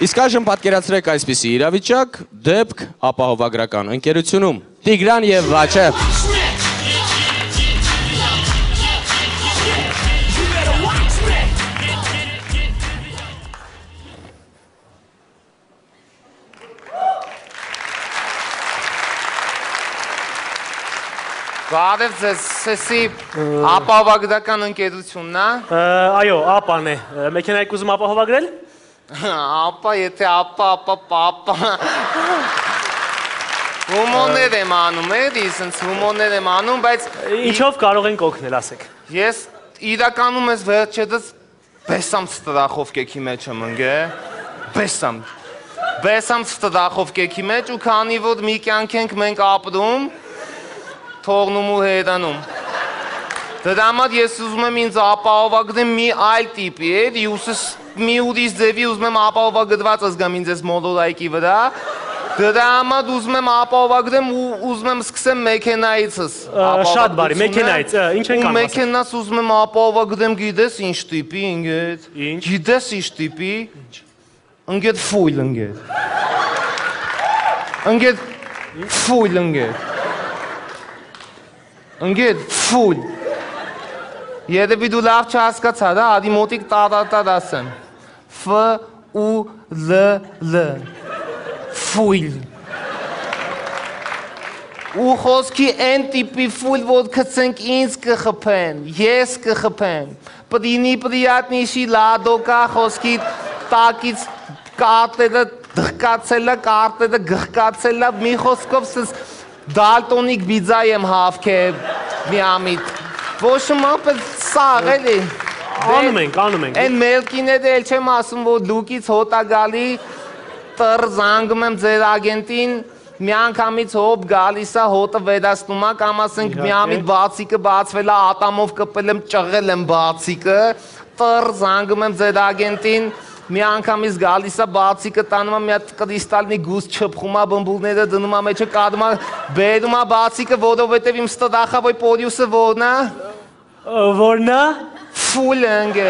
Իսկ այժմ պատկերացրեք այսպիսի իրավիճակ, դեպք ապահովագրական ընկերությունում։ Տիգրան եւ Վաչե։ Բարև ձեզ, սեսի ապահովագրական ընկերությունն է։ Այո, ապան է։ Մեքենայիք ուզում ապահովագրել։ Ապա, եթե ապա։ Հումորներ եմ անում, սենց հումորներ եմ անում, բայց… Ինչով կարող ենք օգնել, ասեք։ Ես իրականում ես վերջերս բեսամ ստրախով կեքի մեջ եմ ընգե, բեսամ ստրախով կեքի մեջ ու քանի որ մի կյանք ենք մենք ապրում, թողնում ու հետանում։ Դրա համար ես ուզում եմ ինձ ապահովագրեմ մի այլ տիպի մի ուրիշ ձևի ուզում եմ ապահովագրված զգամ ինձ ես մոլորայքի վրա, դրա համար ուզում եմ ապահովագրեմ ու ուզում եմ սկսեմ մեքենայիցս։ Շատ բարի, մեքենայից, ինչ ենք անում։ Ու մեքենաս ուզում եմ ապահովագրեմ գիտես ինչ տիպի, ընգետ։ Ինչ։ Գիտես ինչ տիպի։ Ընգետ ֆույլ ընգետ։ Ընգետ ֆույլ ընգետ։ Ընգետ ֆույլ։ Երևի դու լավ չհասկացա, դա ադի մոտիկ տար ասեմ։ Ֆ-ու-լ-լ Ֆույլ։ Ու խոսքի են տիպի ֆույլ, որ կծենք ինձ կխպեն, ես կխպեն։ Պրինի պրիատնիշի լադոկա խոսքի տակից կարտերը դղկացելը, կարտերը գղկացելը, մի խոսքով սս դալտոնիկ բիձա եմ հավք է մի ամիտ։ Ոչմ ապել սաղ էլի։ Անում ենք։ Են մելքիները էլ չեմ ասում, որ դուքից հոտա գալի տր զանգում եմ ձեր ագենտին, մի անգամից հոբ գալիս է հոտը վերացնում է, կամ ասենք մի ամիտ բացիկը բացվել է, ատամով կպել եմ, ճղել եմ բացիկը, տր զանգում եմ ձեր ագենտին, մի անգամից գալիս է բացիկը տանում է, մի հատ կրիստալնի գուզ չփխում է, բմբուլները դնում է մեջը կադում է, բերում է բացիկը, որովհետև իմ ստդախավոյ պորյուսը որն է։ Որն է։ Ֆուլ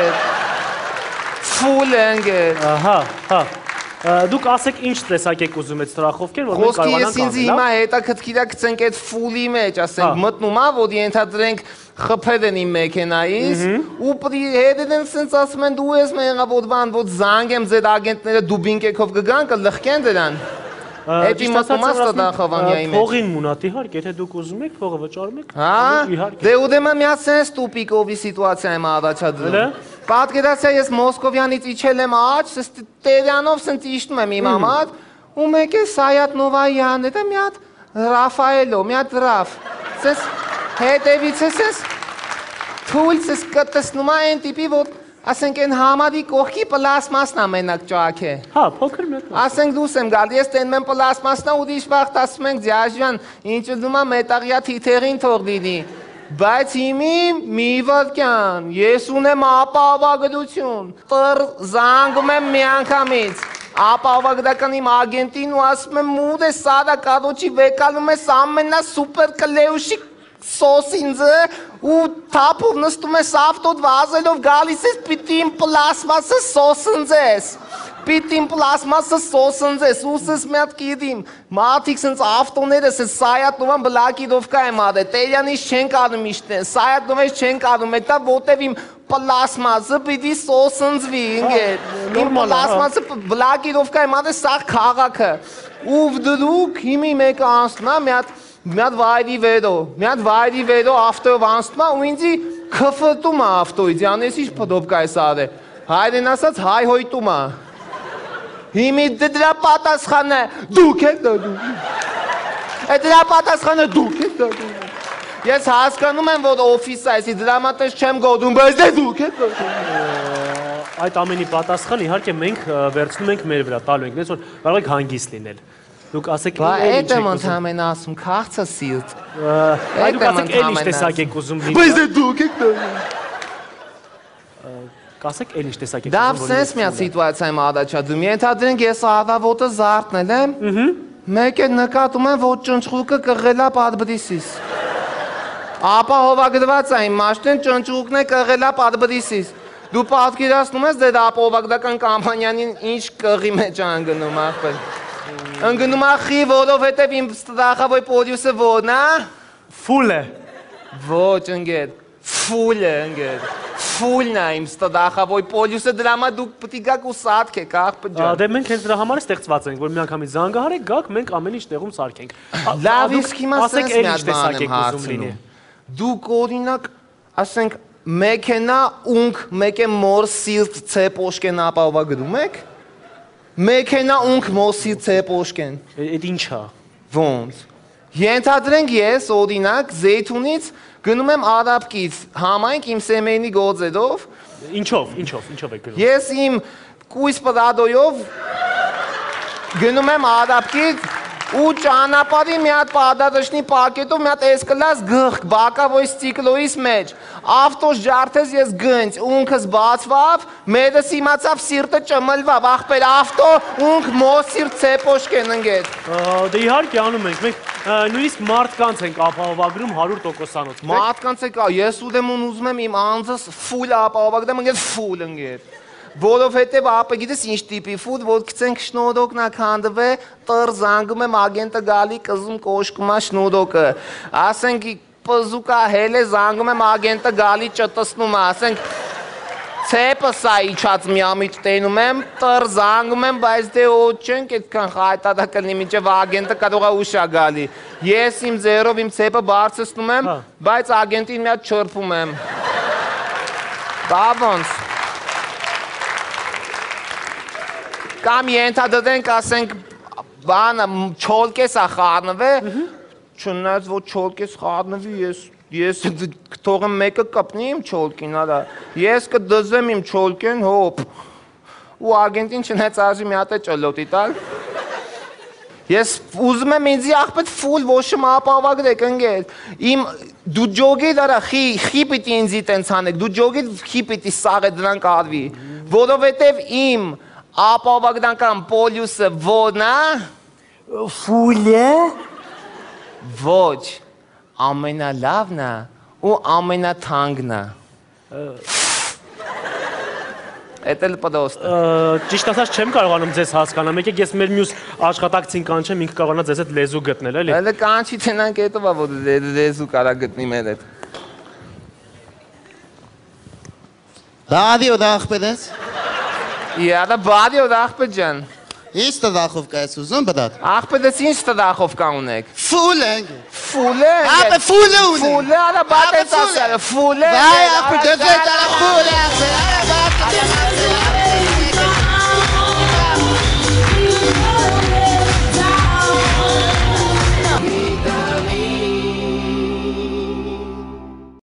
ընգեր։ Ահա։ Դուք ասեք ինչ տեսակ եք ուզում այդ ստրախովքեր, որ մենք կարողանանք անել։ Խոսքի ես ինձ հիմա հետաքրքիրա գցենք այդ ֆուլի մեջ, ասենք մտնում է, որ ենթադրենք խփել են իմ մեքենայից, ու հետդ են սենց ասում են դու ես մեղավորվան, որ զանգեմ ձեր ագենտները դուբինկեքով կգան, կլխկեն դրան։ Էդի մտնում է ստդախավանյայի մեջ։ Փողին մունատ իհարկե, եթե դուք ուզում եք, փողը վճարում եք։ Դե ուրեմն մի հատ սենց տուպիկովի սիտուացիա եմ առաջադրում։ Պատկերացրու ես Մոսկովյանից իջել եմ աջ, Տերյանով սենց իջնում եմ իմ համար, ու մեկ է Սայաթ Նովայան, դա մի հատ Ռաֆայելո, մի հատ Ռաֆ։ Սենց հետևից է սենց թույլ սենց կտեսնում է այն տիպի, որ ասենք են համարի կողքի պլասմասն ամենակ ճակ է։ Հա, փոքր մի հատ։ Ասենք դուս եմ գալի, ես տենում եմ պլասմասնա ուրիշ վաղտ ասում ենք ձյաժյան, ինչ դնում է մետաղյա թիթեղին թող դինի։ Բայց հիմի մի վարկյան, ես ունեմ ապահովագրություն, տր զանգում եմ մի անգամից, ապահովագրական իմ ագենտին ու ասում եմ մուր է սարա կարոչի վեկանում ես ամենա սուպեր կլեուշի սոսինձը ու թապով նստում ես ավտոդ վազելով գալիս ես պիտի իմ պլասմասը սոսնձես։ Պիտի իմ պլասմասը սոսնձես, ուսս մի հատ կիդիմ, մարդիկ սենց ավտոները սենց Սայաթնովան բլակիրովկա եմ ադե, Տերյանից չենք անում իշտեն, Սայաթնովից չենք անում, էտա ոտև իմ պլասմասը պիտի սոսնձվի, ինգեր, իմ պլասմասը բլակիրովկա եմ ադե սաղ քաղաքը, ու վդրուկ հիմի մեկը անցնում է, մի հատ վայրի վերո ավտոյով անցնում է ու ինձի քֆրտում է ավտոյից, յանես ինչ պդովկա ես ադե, հայրեն ասած հայհոյտում է։ Հիմի դրա պատասխանը դուք եք դնում։ Դրա պատասխանը դուք եք դնում։ Ես հասկանում եմ, որ օֆիս է, այսի դրա մատես չեմ գոդում, բայց դե դուք եք դնում։ Այդ ամենի պատասխան իհարկե մենք վերցնում ենք մեր վրա, տալու ենք, նենց որ կարող եք հանգիստ լինել։ Դուք ասեք այդ եմ ընդհամենը ասում, քաղցը սիրտ։ Դուք ասեք էլ ինչ տեսակ եք ուզում լինել։ Բայց դե դուք եք դնում։ Կասեք էլ ինչ տեսակ եք Դա սենց մի հատ սիտուացիա եմ առաջադրում, ենթադրենք ես առավոտը զարթնել եմ, մեկ է նկատում եմ, որ ճնճղուկը կղղել է պատբրիսիս։ Ապահովագրված է իմ մաշտեն ճնճղուկն է կղղել է պատբրիսիս։ Դու պատկերացնում ես դե ապահովագրական կամպանիանին ինչ կղի մեջ անգնում ախպեր։ Անգնում ախի, որովհետև իմ ստախավոյ պոդյուսը ո՞րն է։ Ֆուլ է։ Ոչ, ընկեր։ Ֆուլ է, ընկեր։ Ֆուլն է իմ ստախավոյ պոդյուսը դրա համար դուք պետք է գաք ու սարքեք ախպեր ջան։ Դե մենք հենց դրա համար է ստեղծված ենք, որ միանգամից զանգահարեք, գաք, մենք ամեն ինչ տեղում սարքենք։ Լավ, իսկ հիմա ասեք սենց էլ ինչ տեսակ եք ուզում լինի։ Դուք օրինակ, ասենք, մեքենա ունք մեկ է մոր սիրտ ցեպոշկեն ապահովագրում եք։ Մեքենա ունք մոր սիրտ ցեպոշկեն։ Այդ ի՞նչ է։ Ոնց։ Ենթադրենք ես օրինակ Զեյթունից գնում եմ Արաբկից համայնք իմ սեմեյնի գործերով։ Ինչով եք գնում։ Ես իմ կույս պրադոյով գնում եմ Արաբկից ու ճանապարհի մի հատ պադադաշնի պակետով մի հատ S-կլաս գղք բակավոյ ստիկլոյից մեջ ավտոս ջարդես ես գնց ունքս բացվավ մերս իմացավ սիրտը ճմլվավ ախպեր ավտո ունք մոսիր ցեպոշկեն ընկեր Դե իհարկե անում ենք մենք նույնիսկ մարդկանց ենք ապահովագրում 100%-անոց մարդկանց եկա ես ուզում եմ իմ անձս ֆուլ ապահովագրեմ ընկեր ֆուլ ընկեր Որովհետև ապա գիտես ինչ տիպի ֆուտ, որ գցենք շնորհոքնա քանդվե, տր զանգում եմ ագենտը գալի կզում կոշկումա շնորհոքը։ Ասենք պզուկա հելե զանգում եմ ագենտը գալի ճտսնում է, ասենք ցեպը սա իջած միամիտ տենում եմ, տր զանգում եմ, բայց դե ոչ չենք այդքան խայտադա կլինի մինչև ագենտը կարող է ուշա գալի։ Ես իմ ձեռով իմ ցեպը բարձրացնում եմ, բայց ագենտին մի հատ չրփում եմ։ Դա ոնց Կամ ենթադրենք ասենք բանը չոլկես է խառնվե, չնայած որ չոլկես խառնվի, ես թողեմ մեկը կպնի իմ չոլկին, արա, ես կդզեմ իմ չոլկեն, հոպ, ու ագենտին չնայած արժի մի հատ է ճլոտի տալ, ես ուզում եմ ինձի ախպետ ֆուլ ոշում ապավագրեք ընգեր, իմ դու ջոգիդ արա խի պիտի ինձի տենց հանեք, դու ջոգիդ խի պիտի սաղը դրանք արվի, որովհետև իմ ապահովագրական պոլյուսը ո՞րն է։ Ֆուլ է։ Ոչ, ամենալավն է ու ամենաթանկն է։ Էդ էլ պդոստ է։ Ճիշտ ասած չեմ կարողանում ձեզ հասկանալ, եկեք ես մեր մյուս աշխատակցին կանչեմ, ինքը կարողանա ձեզ այդ լեզու գտնել, էլի։ Էլի կանչի ցենանք հետո բա որ լեզու կարա գտնի մեր հետ։ Բադիո դախպեդես։ Իա, բադիո ախպետ ջան։ Ինչ տվախովկա ես ուզում բդատ։ Ախպետս ինչ տվախովկա ունեք։ Ֆուլ ենք։ Ֆուլ է։ Ապա ֆուլ ունի։ Ֆուլ է, արա բատես ասել, ֆուլ է։ Վայ, ապա դեզետ